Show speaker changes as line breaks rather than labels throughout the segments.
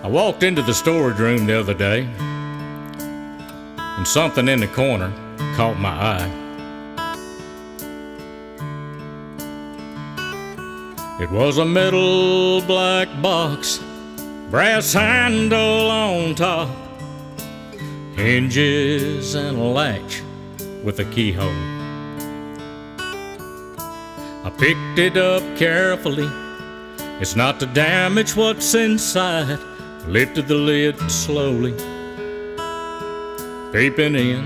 I walked into the storage room the other day, and something in the corner caught my eye. It was a metal black box, brass handle on top, hinges and a latch with a keyhole. I picked it up carefully, it's not to damage what's inside. Lifted the lid slowly, peeping in,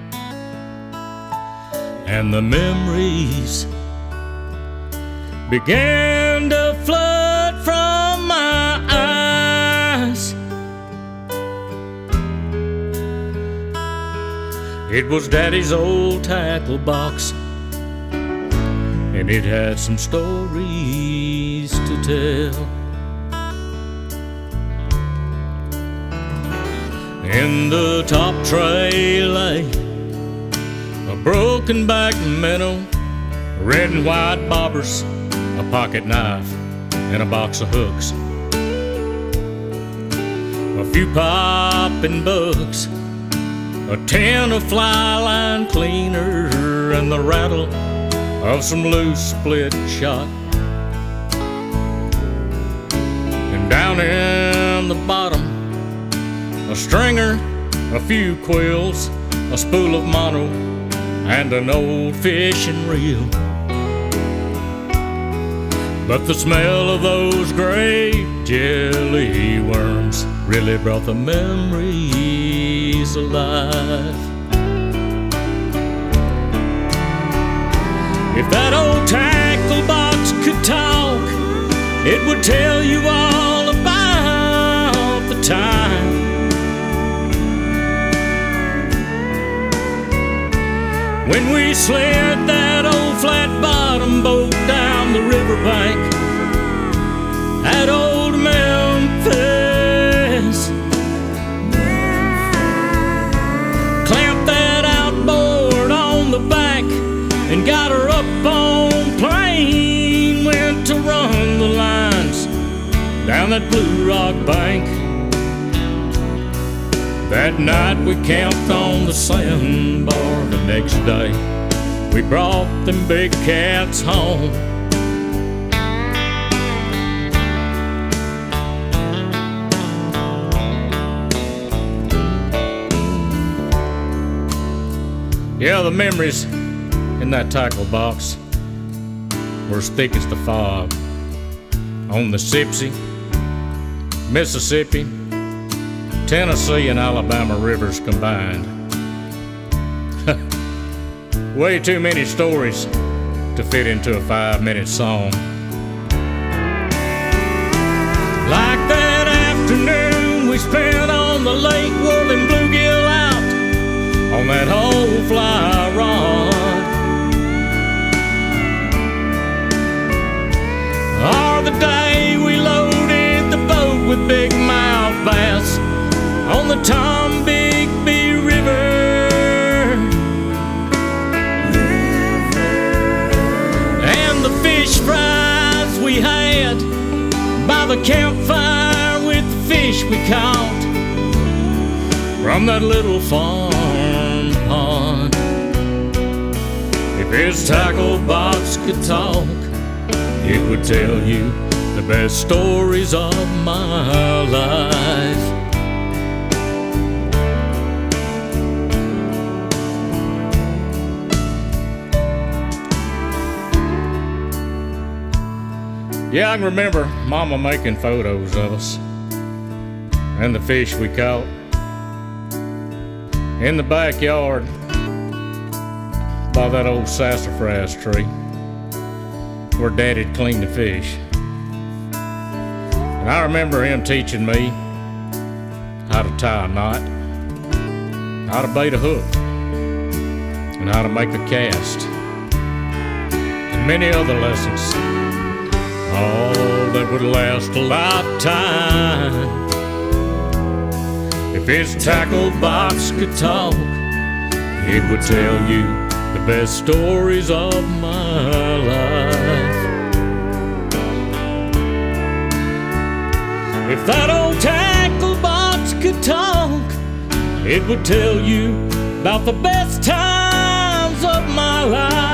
and the memories began to flood from my eyes. It was Daddy's old tackle box, and it had some stories to tell. In the top tray lay a broken back minnow, red and white bobbers, a pocket knife, and a box of hooks. A few popping bugs, a tin of fly line cleaner, and the rattle of some loose split shot. And down in the bottom, a stringer, a few quills, a spool of mono, and an old fishing reel. But the smell of those grape jelly worms really brought the memories alive. If that old tackle box could talk, it would tell you all about the time when we slid that old flat-bottom boat down the riverbank at old Memphis. Clamped that outboard on the back and got her up on plane. Went to run the lines down that Blue Rock bank. That night we camped on the sandbar. The next day we brought them big cats home. Yeah, the memories in that tackle box were as thick as the fog on the Sipsey, Mississippi, Tennessee and Alabama rivers combined. Way too many stories to fit into a 5-minute song. Like that afternoon we spent on the lake whirling bluegill out on that old fly rod. Or the day we loaded the boat with big mouth bass on the Tombigbee River. And the fish fries we had by the campfire with the fish we caught from that little farm pond. If his tackle box could talk, it would tell you the best stories of my life. Yeah, I can remember Mama making photos of us and the fish we caught in the backyard by that old sassafras tree where Daddy'd clean the fish. And I remember him teaching me how to tie a knot, how to bait a hook, and how to make a cast, and many other lessons. All that would last a lifetime. If his tackle box could talk, it would tell you the best stories of my life. If that old tackle it would tell you about the best times of my life.